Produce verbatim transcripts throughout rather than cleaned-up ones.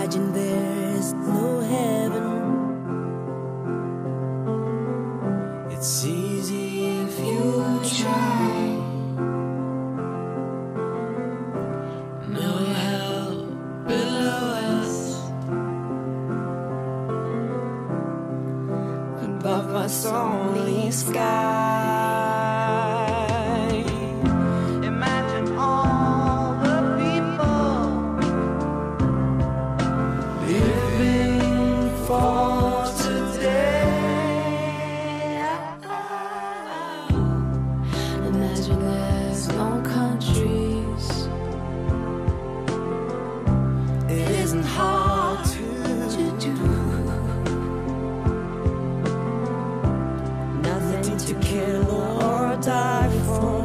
Imagine there's no heaven. It's easy if you try. No hell below us. Above us only sky. Imagine all the people living for today. Imagine there's no countries. It isn't hard to do. Nothing to kill or die for,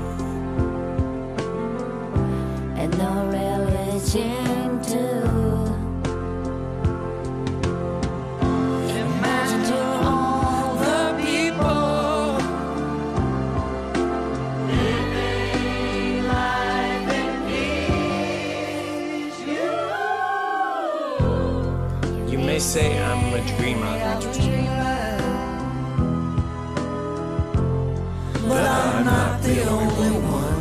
and no religion too. Imagine all the people living life in peace. You, You may say I'm a dreamer, but I'm not the only one.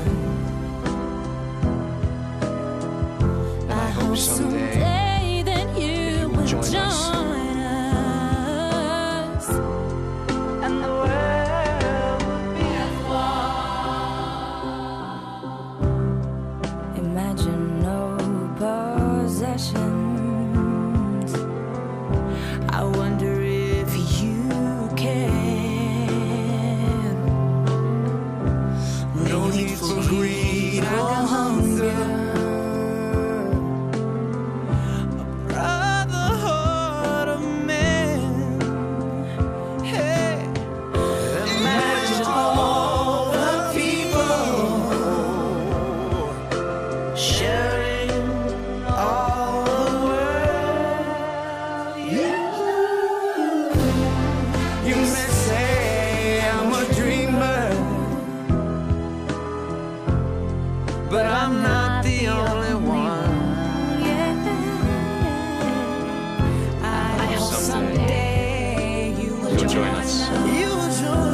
I hope someday that you will join join us. us, and the world will be one. Imagine no possessions. I wonder if you can. No need for greed or hunger. A brotherhood of men. Hey, imagine all the people sharing all the world. You, you may say I'm a dreamer, but I'm not the only one. I hope someday you will You'll join us. You will join